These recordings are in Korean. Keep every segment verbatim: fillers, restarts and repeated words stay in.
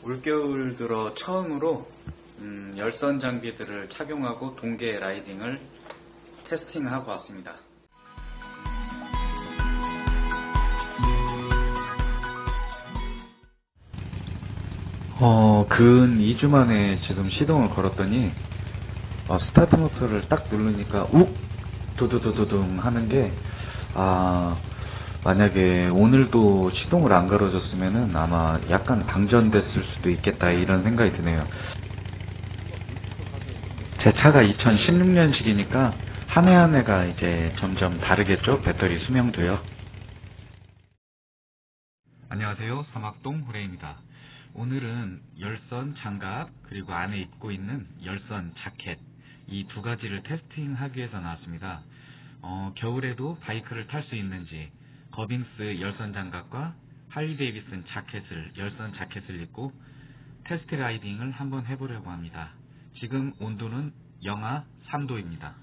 올겨울 들어 처음으로 음, 열선 장비들을 착용하고 동계 라이딩을 테스팅하고 왔습니다. 어, 근 이 주 만에 지금 시동을 걸었더니 어, 스타트 모터를 딱 누르니까 욱! 두두두두둥 하는 게 아, 만약에 오늘도 시동을 안 걸어줬으면은 아마 약간 방전됐을 수도 있겠다 이런 생각이 드네요. 제 차가 이천십육 년식이니까 한 해 한 해가 이제 점점 다르겠죠? 배터리 수명도요. 안녕하세요. 사막동 후레입니다. 오늘은 열선 장갑 그리고 안에 입고 있는 열선 자켓 이 두 가지를 테스팅하기 위해서 나왔습니다. 어, 겨울에도 바이크를 탈 수 있는지 거빙스 열선 장갑과 할리 데이비슨 자켓을 열선 자켓을 입고 테스트 라이딩을 한번 해보려고 합니다. 지금 온도는 영하 삼 도입니다.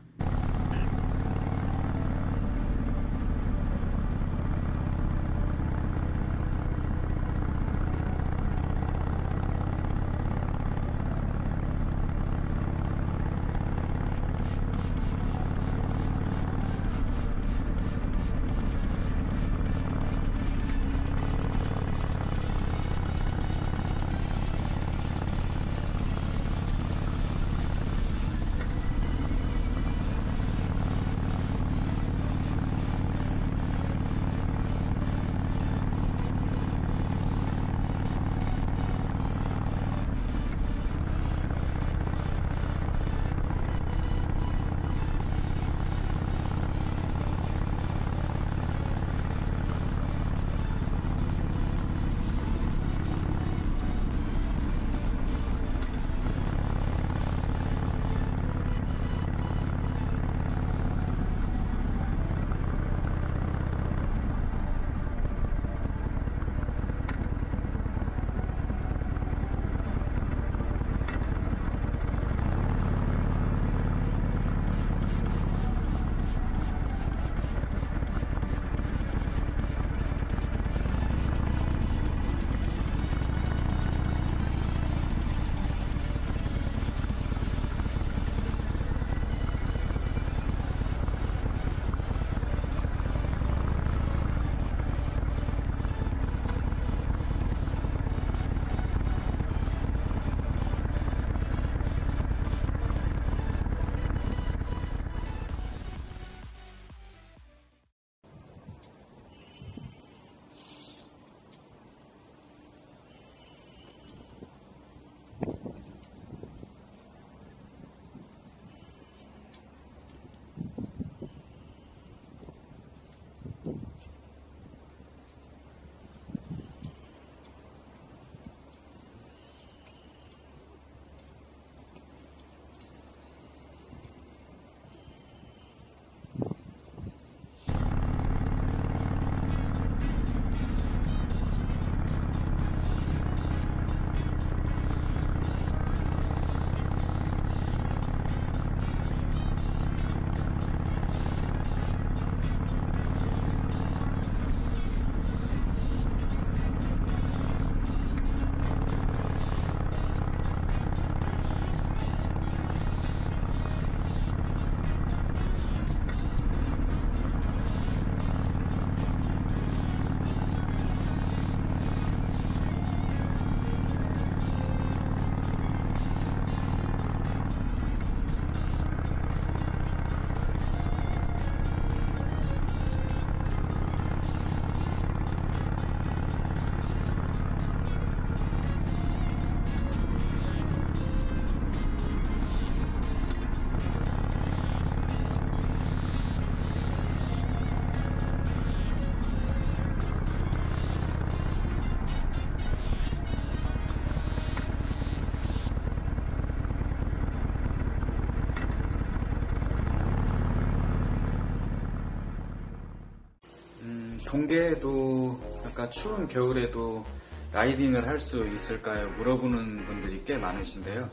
동계에도 아까 추운 겨울에도 라이딩을 할 수 있을까요? 물어보는 분들이 꽤 많으신데요.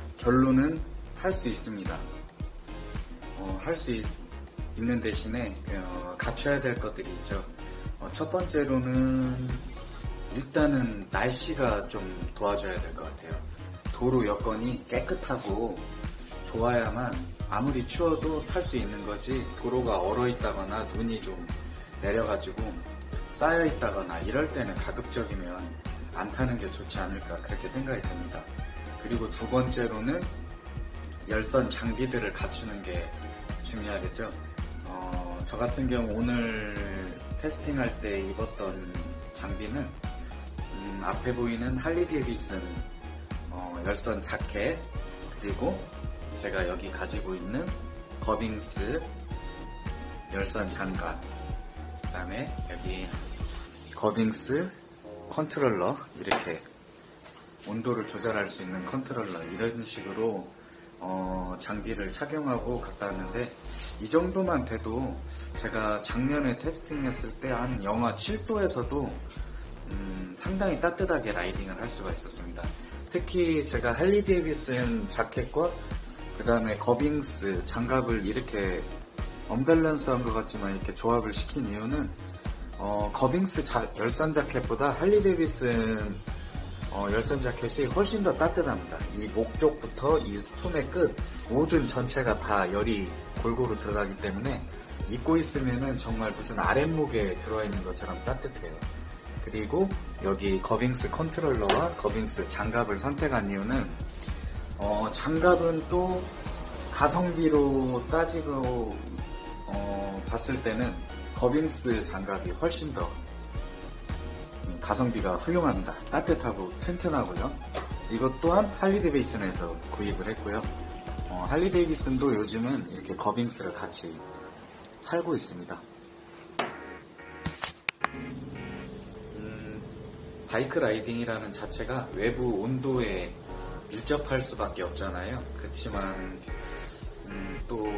결론은 할 수 있습니다. 어, 할 수 있는 대신에 어, 갖춰야 될 것들이 있죠. 어, 첫 번째로는 일단은 날씨가 좀 도와줘야 될 것 같아요. 도로 여건이 깨끗하고 좋아야만 아무리 추워도 탈 수 있는 거지, 도로가 얼어 있다거나 눈이 좀 내려가지고 쌓여 있다거나 이럴 때는 가급적이면 안 타는 게 좋지 않을까, 그렇게 생각이 듭니다. 그리고 두 번째로는 열선 장비들을 갖추는 게 중요하겠죠. 어, 저 같은 경우 오늘 테스팅할 때 입었던 장비는 음, 앞에 보이는 할리 데이비슨 어, 열선 자켓, 그리고 제가 여기 가지고 있는 거빙스 열선 장갑, 그 다음에 여기 거빙스 컨트롤러, 이렇게 온도를 조절할 수 있는 컨트롤러, 이런 식으로 어, 장비를 착용하고 갔다 왔는데, 이 정도만 돼도 제가 작년에 테스팅했을 때 한 영하 칠 도에서도 음, 상당히 따뜻하게 라이딩을 할 수가 있었습니다. 특히 제가 할리 데이비슨 자켓과 그 다음에 거빙스 장갑을 이렇게 언밸런스한 것 같지만 이렇게 조합을 시킨 이유는 어, 거빙스 자, 열선 자켓보다 할리 데이비슨 어, 열선 자켓이 훨씬 더 따뜻합니다. 이 목 쪽부터 이 손의 끝 모든 전체가 다 열이 골고루 들어가기 때문에 입고 있으면은 정말 무슨 아랫목에 들어있는 것처럼 따뜻해요. 그리고 여기 거빙스 컨트롤러와 거빙스 장갑을 선택한 이유는 어, 장갑은 또 가성비로 따지고 어, 봤을 때는 거빙스 장갑이 훨씬 더 가성비가 훌륭합니다. 따뜻하고 튼튼하고요. 이것 또한 할리 데이비슨에서 구입을 했고요. 어, 할리 데이비슨도 요즘은 이렇게 거빙스를 같이 팔고 있습니다. 음, 바이크 라이딩이라는 자체가 외부 온도에 밀접할 수밖에 없잖아요. 그렇지만 음, 또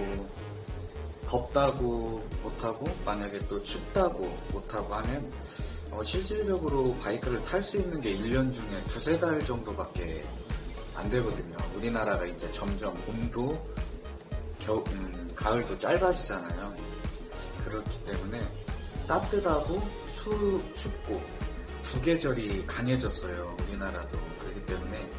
덥다고 못하고 만약에 또 춥다고 못하고 하면 어, 실질적으로 바이크를 탈 수 있는 게 일 년 중에 두세 달 정도밖에 안 되거든요. 우리나라가 이제 점점 봄도 겨, 음, 가을도 짧아지잖아요. 그렇기 때문에 따뜻하고 추, 춥고 두 계절이 강해졌어요. 우리나라도. 그렇기 때문에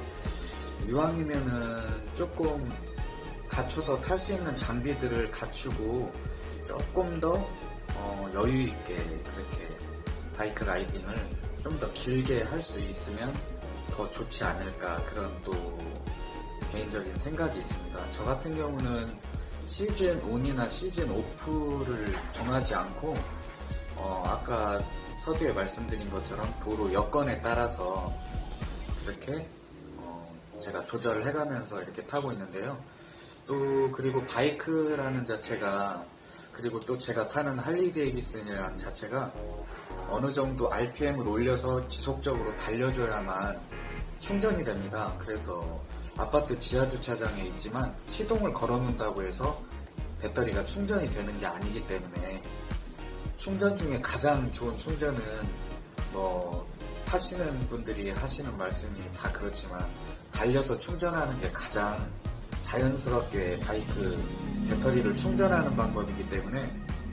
이왕이면은 조금 갖춰서 탈 수 있는 장비들을 갖추고 조금 더 어, 여유있게 그렇게 바이크 라이딩을 좀 더 길게 할 수 있으면 더 좋지 않을까, 그런 또 개인적인 생각이 있습니다. 저 같은 경우는 시즌 온이나 시즌 오프를 정하지 않고 어, 아까 서두에 말씀드린 것처럼 도로 여건에 따라서 이렇게 어, 제가 조절을 해가면서 이렇게 타고 있는데요. 또 그리고 바이크라는 자체가, 그리고 또 제가 타는 할리 데이비슨이라는 자체가 어느 정도 알피엠을 올려서 지속적으로 달려줘야만 충전이 됩니다. 그래서 아파트 지하주차장에 있지만 시동을 걸어놓는다고 해서 배터리가 충전이 되는 게 아니기 때문에, 충전 중에 가장 좋은 충전은 뭐 타시는 분들이 하시는 말씀이 다 그렇지만 달려서 충전하는 게 가장 자연스럽게 바이크 배터리를 충전하는 방법이기 때문에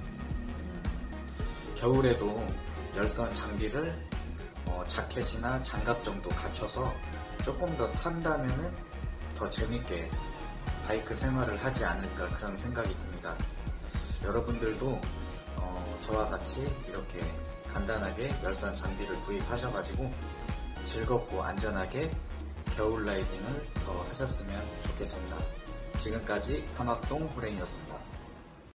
겨울에도 열선 장비를 어, 자켓이나 장갑 정도 갖춰서 조금 더 탄다면은 더 재밌게 바이크 생활을 하지 않을까, 그런 생각이 듭니다. 여러분들도 어, 저와 같이 이렇게 간단하게 열선 장비를 구입하셔가지고 즐겁고 안전하게 겨울 라이딩을 더 하셨으면 좋겠습니다. 지금까지 사막동 호랭이였습니다.